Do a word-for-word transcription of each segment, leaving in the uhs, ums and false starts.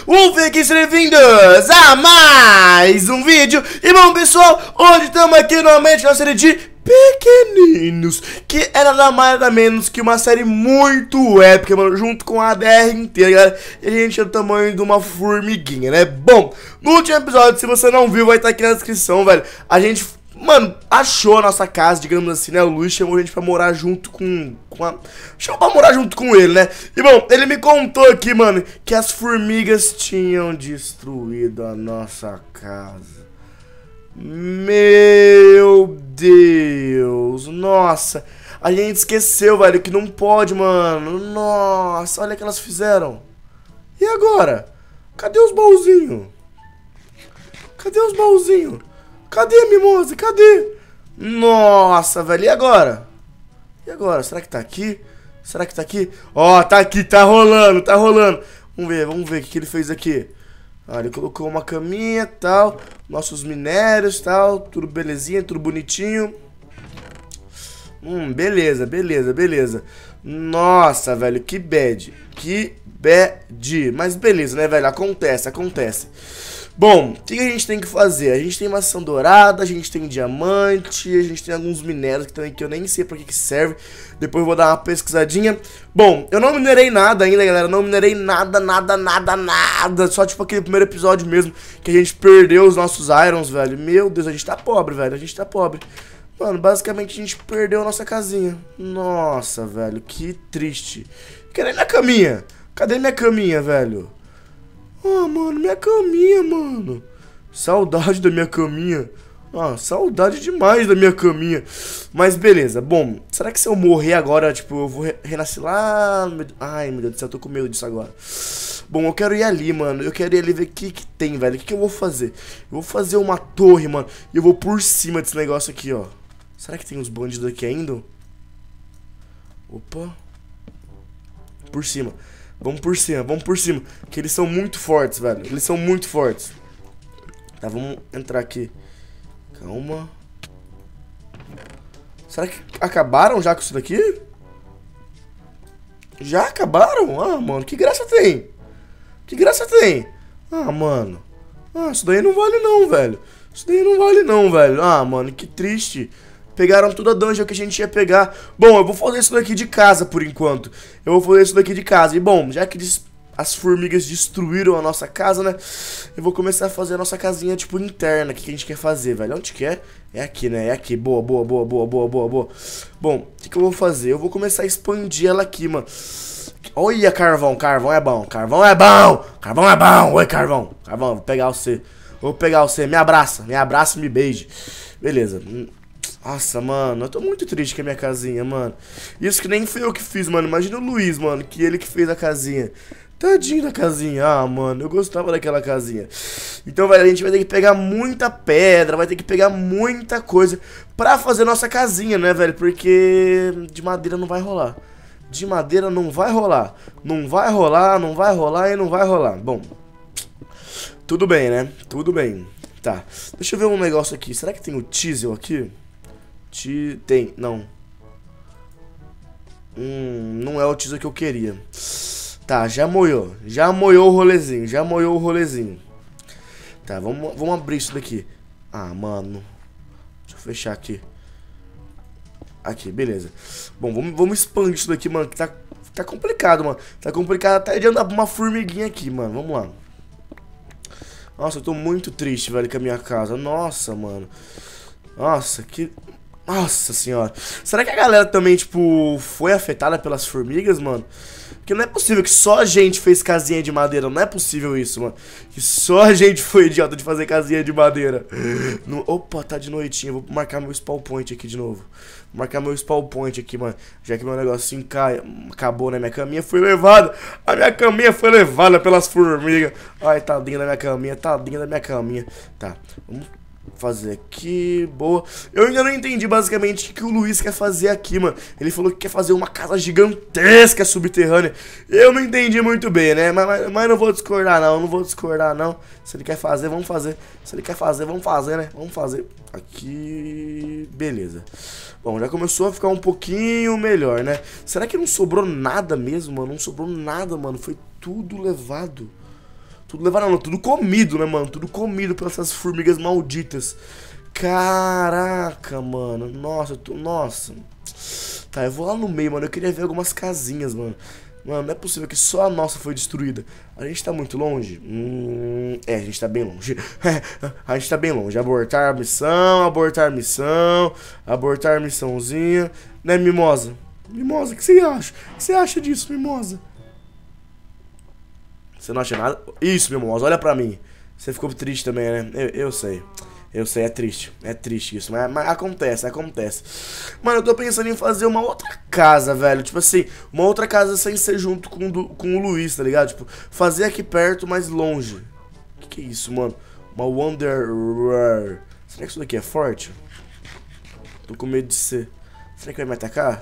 um fiquem bem-vindos a mais um vídeo. E bom pessoal, hoje estamos aqui novamente na série de Pequeninos, que é nada mais nada menos que uma série muito épica, mano, junto com a A D R inteira, galera. E a gente é do tamanho de uma formiguinha, né? Bom, no último episódio, se você não viu, vai estar aqui na descrição, velho. A gente... Mano, achou a nossa casa, digamos assim, né? O Luiz chamou a gente pra morar junto com... com a... Chamou pra morar junto com ele, né? E bom, ele me contou aqui, mano, que as formigas tinham destruído a nossa casa. Meu Deus, nossa. A gente esqueceu, velho, que não pode, mano. Nossa, olha o que elas fizeram. E agora? Cadê os baúzinhos? Cadê os baúzinhos? Cadê a mimosa? Cadê? Nossa, velho, e agora? E agora? Será que tá aqui? Será que tá aqui? Ó, oh, tá aqui, tá rolando, tá rolando. Vamos ver, vamos ver o que, que ele fez aqui. Ah, ele colocou uma caminha e tal. Nossos minérios e tal. Tudo belezinha, tudo bonitinho. Hum, beleza, beleza, beleza. Nossa, velho, que bad. Que bad. Mas beleza, né, velho? Acontece, acontece. Bom, o que a gente tem que fazer? A gente tem maçã dourada, a gente tem diamante, a gente tem alguns minérios que também que eu nem sei pra que que serve. Depois eu vou dar uma pesquisadinha. Bom, eu não minerei nada ainda, galera. Não minerei nada, nada, nada, nada. Só tipo aquele primeiro episódio mesmo, que a gente perdeu os nossos irons, velho. Meu Deus, a gente tá pobre, velho. A gente tá pobre. Mano, basicamente a gente perdeu a nossa casinha. Nossa, velho, que triste. Cadê minha caminha? Cadê minha caminha, velho? Ah, mano, minha caminha, mano. Saudade da minha caminha. Ah, saudade demais da minha caminha. Mas beleza, bom, será que se eu morrer agora, tipo, eu vou re renascer lá? Ai, meu Deus do céu, eu tô com medo disso agora. Bom, eu quero ir ali, mano. Eu quero ir ali ver o que que tem, velho. O que que eu vou fazer? Eu vou fazer uma torre, mano. E eu vou por cima desse negócio aqui, ó. Será que tem uns bandidos aqui ainda? Opa. Por cima. Vamos por cima, vamos por cima. Que eles são muito fortes, velho. Eles são muito fortes. Tá, vamos entrar aqui. Calma. Será que acabaram já com isso daqui? Já acabaram? Ah, mano, que graça tem? Que graça tem? Ah, mano. Ah, isso daí não vale não, velho. Isso daí não vale não, velho. Ah, mano, que triste. Pegaram toda a dungeon que a gente ia pegar. Bom, eu vou fazer isso daqui de casa por enquanto. Eu vou fazer isso daqui de casa. E bom, já que as formigas destruíram a nossa casa, né? Eu vou começar a fazer a nossa casinha, tipo, interna. O que a gente quer fazer, velho? Onde que é? É aqui, né? É aqui. Boa, boa, boa, boa, boa, boa, boa. Bom, o que, que eu vou fazer? Eu vou começar a expandir ela aqui, mano. Olha, carvão. Carvão é bom. Carvão é bom. Carvão é bom. Oi, carvão. Carvão, vou pegar você. Vou pegar você. Me abraça. Me abraça e me beije. Beleza. Nossa, mano, eu tô muito triste com a minha casinha, mano. Isso que nem fui eu que fiz, mano. Imagina o Luiz, mano, que ele que fez a casinha. Tadinho da casinha. Ah, mano, eu gostava daquela casinha. Então, velho, a gente vai ter que pegar muita pedra, vai ter que pegar muita coisa pra fazer nossa casinha, né, velho? Porque de madeira não vai rolar. De madeira não vai rolar. Não vai rolar, não vai rolar e não vai rolar. Bom, tudo bem, né? Tudo bem. Tá, deixa eu ver um negócio aqui. Será que tem o Teasel aqui? Te... Tem, não. Hum, não é o teaser que eu queria. Tá, já moiou. Já moiou o rolezinho. Já moiou o rolezinho. Tá, vamos, vamos abrir isso daqui. Ah, mano. Deixa eu fechar aqui. Aqui, beleza. Bom, vamos, vamos expandir isso daqui, mano. Que tá, tá complicado, mano. Tá complicado até de andar pra uma formiguinha aqui, mano. Vamos lá. Nossa, eu tô muito triste, velho, com a minha casa. Nossa, mano. Nossa, que... Nossa senhora. Será que a galera também, tipo, foi afetada pelas formigas, mano? Porque não é possível que só a gente fez casinha de madeira. Não é possível isso, mano. Que só a gente foi idiota de fazer casinha de madeira. No... Opa, tá de noitinha. Vou marcar meu spawn point aqui de novo. Vou marcar meu spawn point aqui, mano. Já que meu negocinho cai... acabou, né? Minha caminha foi levada. A minha caminha foi levada pelas formigas. Ai, tadinha da minha caminha. Tadinha da minha caminha. Tá, vamos... fazer aqui, boa. Eu ainda não entendi basicamente o que, que o Luiz quer fazer aqui, mano. Ele falou que quer fazer uma casa gigantesca subterrânea. Eu não entendi muito bem, né? Mas, mas, mas não vou discordar não, não vou discordar não. Se ele quer fazer, vamos fazer. Se ele quer fazer, vamos fazer, né? Vamos fazer. Aqui, beleza. Bom, já começou a ficar um pouquinho melhor, né? Será que não sobrou nada mesmo, mano? Não sobrou nada, mano. Foi tudo levado. Tudo levaram, não, tudo comido, né, mano? Tudo comido pelas essas formigas malditas. Caraca, mano. Nossa, eu tô... Nossa. Tá, eu vou lá no meio, mano. Eu queria ver algumas casinhas, mano. Mano, não é possível que só a nossa foi destruída. A gente tá muito longe? Hum, é, a gente tá bem longe. A gente tá bem longe. Abortar a missão, abortar a missão, abortar a missãozinha. Né, Mimosa? Mimosa, o que você acha? O que você acha disso, Mimosa? Você não acha nada? Isso, Mimosa, olha pra mim. Você ficou triste também, né? Eu, eu sei. Eu sei, é triste. É triste isso, mas, mas acontece, acontece. Mano, eu tô pensando em fazer uma outra casa, velho. Tipo assim, uma outra casa sem ser junto com o, do, com o Luiz, tá ligado? Tipo, fazer aqui perto, mas longe. O que, que é isso, mano? Uma Wanderer. Será que isso daqui é forte? Tô com medo de ser. Será que vai me atacar?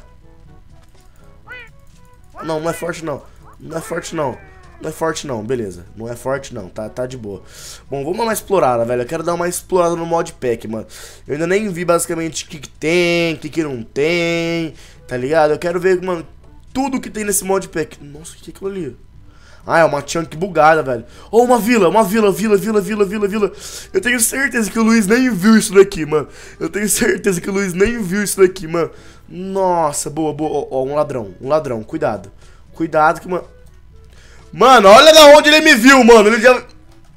Não, não é forte não. Não é forte não. Não é forte não, beleza. Não é forte não, tá, tá de boa. Bom, vamos dar uma explorada, velho. Eu quero dar uma explorada no modpack, mano. Eu ainda nem vi basicamente o que, que tem, o que, que não tem, tá ligado? Eu quero ver, mano, tudo que tem nesse modpack. Nossa, o que é aquilo ali? Ah, é uma chunk bugada, velho. Oh, uma vila, uma vila, vila, vila, vila, vila, vila. Eu tenho certeza que o Luiz nem viu isso daqui, mano. Eu tenho certeza que o Luiz nem viu isso daqui, mano. Nossa, boa, boa. Ó, oh, um ladrão, um ladrão, cuidado. Cuidado que, mano... Mano, olha da onde ele me viu, mano. Ele já...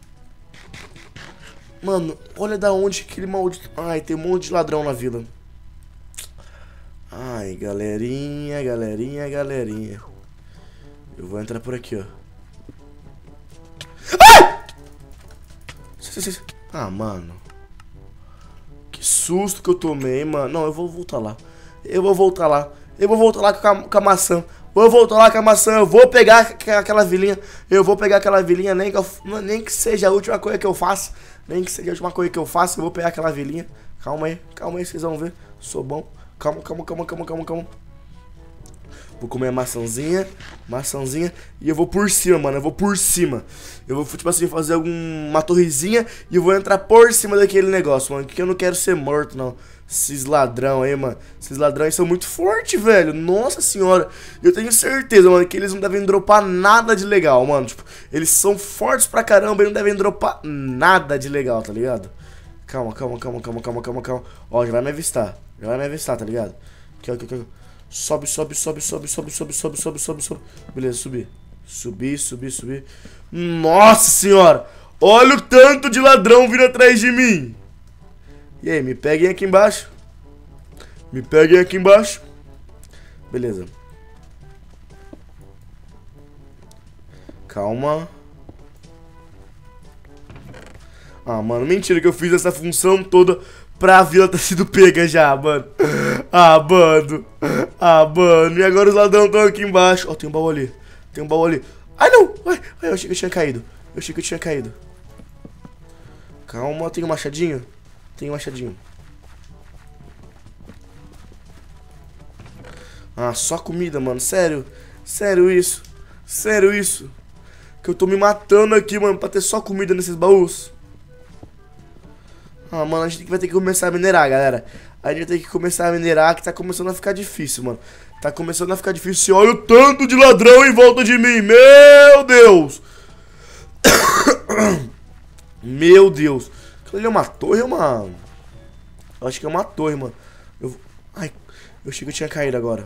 Mano, olha da onde aquele maldito... Ai, tem um monte de ladrão na vila. Ai, galerinha, galerinha, galerinha. Eu vou entrar por aqui, ó. Ai! Ah, mano. Que susto que eu tomei, mano. Não, eu vou voltar lá. Eu vou voltar lá. Eu vou voltar lá com a, com a maçã. Vou voltar lá com a maçã, eu vou pegar aquela vilinha. Eu vou pegar aquela vilinha, nem que, eu, nem que seja a última coisa que eu faço. Nem que seja a última coisa que eu faço, eu vou pegar aquela vilinha. Calma aí, calma aí, vocês vão ver. Sou bom. Calma, calma, calma, calma, calma, calma. Vou comer a maçãzinha, maçãzinha. E eu vou por cima, mano, eu vou por cima. Eu vou, tipo assim, fazer alguma torrezinha. E eu vou entrar por cima daquele negócio, mano. Porque eu não quero ser morto, não. Esses ladrão aí, mano. Esses ladrões são muito fortes, velho. Nossa senhora. Eu tenho certeza, mano, que eles não devem dropar nada de legal, mano. Tipo, eles são fortes pra caramba e não devem dropar nada de legal, tá ligado? Calma, calma, calma, calma, calma, calma, calma. Ó, já vai me avistar. Já vai me avistar, tá ligado? Aqui, ó, aqui, aqui. Sobe, sobe, sobe, sobe, sobe, sobe, sobe, sobe, sobe, sobe. Beleza, subi. Subir, subir, subir. Nossa senhora. Olha o tanto de ladrão vindo atrás de mim. E aí, me peguem aqui embaixo. Me peguem aqui embaixo. Beleza. Calma. Ah, mano, mentira que eu fiz essa função toda pra vila ter sido pega já, mano. Ah, mano. Ah, mano. E agora os ladrões estão aqui embaixo. Ó, oh, tem um baú ali. Tem um baú ali. Ai, não. Ai, ai, eu achei que eu tinha caído. Eu achei que eu tinha caído. Calma, tem um machadinho. Tem um machadinho. Ah, só comida, mano. Sério. Sério isso. Sério isso. Que eu tô me matando aqui, mano, pra ter só comida nesses baús. Ah, mano, a gente vai ter que começar a minerar, galera. A gente vai ter que começar a minerar, que tá começando a ficar difícil, mano. Tá começando a ficar difícil. Olha o tanto de ladrão em volta de mim. Meu Deus. Meu Deus. Aquilo ali é uma torre, mano? Eu acho que é uma torre, mano. Eu... Ai, eu achei que eu tinha caído agora.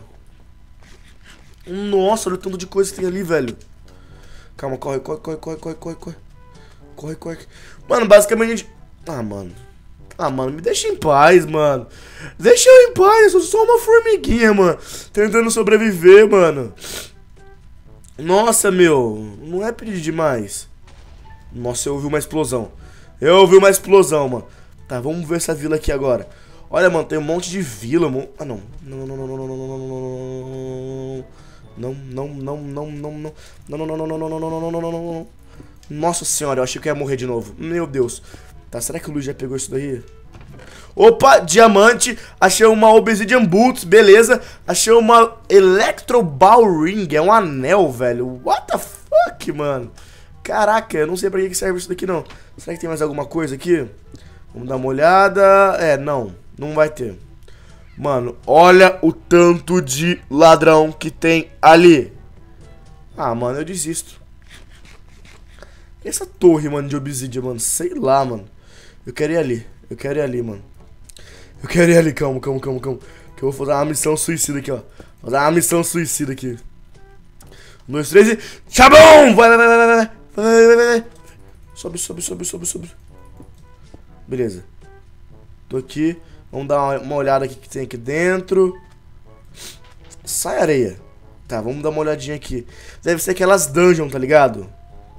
Nossa, olha o tanto de coisa que tem ali, velho. Calma, corre, corre, corre, corre, corre, corre, corre. Corre, corre. Mano, basicamente a gente... Ah, mano. Ah, mano, me deixa em paz, mano. Deixa eu em paz, eu sou só uma formiguinha, mano. Tentando sobreviver, mano. Nossa, meu. Não é pedir demais. Nossa, eu ouvi uma explosão. Eu ouvi uma explosão, mano. Tá, vamos ver essa vila aqui agora. Olha, mano, tem um monte de vila, mano. Ah, não. Não, não, não, não, não, não, não, não. Não, não, não, não, não, não. Não, não, não, não, não, não, não, não, não, não, não, não. Nossa senhora, eu achei que eu ia morrer de novo. Meu Deus. Tá, será que o Luiz já pegou isso daí? Opa, diamante. Achei uma Obsidian Boots, beleza. Achei uma Electro Ball Ring. É um anel, velho. What the fuck, mano? Caraca, eu não sei pra que serve isso daqui, não. Será que tem mais alguma coisa aqui? Vamos dar uma olhada. É, não. Não vai ter. Mano, olha o tanto de ladrão que tem ali. Ah, mano, eu desisto. E essa torre, mano, de obsidian, mano? Sei lá, mano. Eu quero ir ali. Eu quero ir ali, mano. Eu quero ir ali, calma, calma, calma, calma. Que eu vou fazer uma missão suicida aqui, ó. Fazer uma missão suicida aqui. Um, dois, três e... Chabum! Vai, vai, vai, vai, vai, vai, vai, vai, vai. Sobe, sobe, sobe, sobe, sobe. Beleza. Tô aqui. Vamos dar uma, uma olhada aqui que tem aqui dentro. Sai, areia. Tá, vamos dar uma olhadinha aqui. Deve ser aquelas dungeons, tá ligado?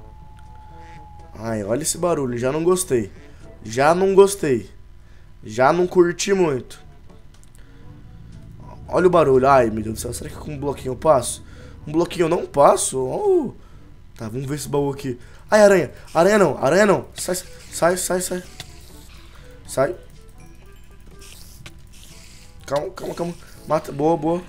Ai, olha esse barulho. Já não gostei. Já não gostei. Já não curti muito. Olha o barulho. Ai, meu Deus do céu. Será que com um bloquinho eu passo? Um bloquinho eu não passo? Oh. Tá, vamos ver esse baú aqui. Ai, aranha. Aranha não. Aranha não. Sai, sai, sai, sai. Sai. Calma, calma, calma. Mata. Boa, boa.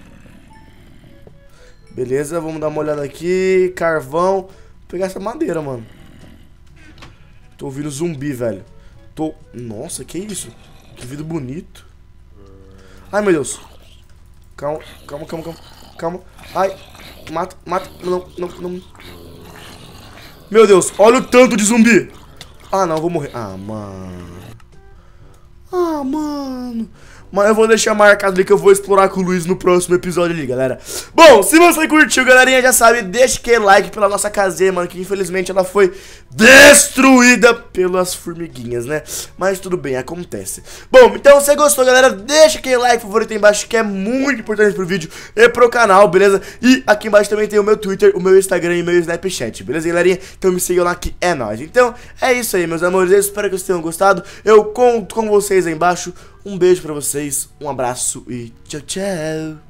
Beleza, vamos dar uma olhada aqui. Carvão. Vou pegar essa madeira, mano. Tô ouvindo zumbi, velho. Tô... Nossa, que isso? Que vidro bonito. Ai, meu Deus. Calma, calma, calma, calma. Calma. Ai. Mata, mata. Não, não, não. Meu Deus, olha o tanto de zumbi. Ah, não, eu vou morrer. Ah, mano. Ah, mano. Mas eu vou deixar marcado ali que eu vou explorar com o Luiz no próximo episódio ali, galera. Bom, se você curtiu, galerinha, já sabe, deixa aquele like pela nossa casinha, mano, que infelizmente ela foi destruída pelas formiguinhas, né? Mas tudo bem, acontece. Bom, então se você gostou, galera, deixa aquele like favorito aí embaixo, que é muito importante pro vídeo e pro canal, beleza? E aqui embaixo também tem o meu Twitter, o meu Instagram e o meu Snapchat, beleza, galerinha? Então me sigam lá que é nóis. Então, é isso aí, meus amores, eu espero que vocês tenham gostado. Eu conto com vocês aí embaixo. Um beijo pra vocês, um abraço e tchau, tchau.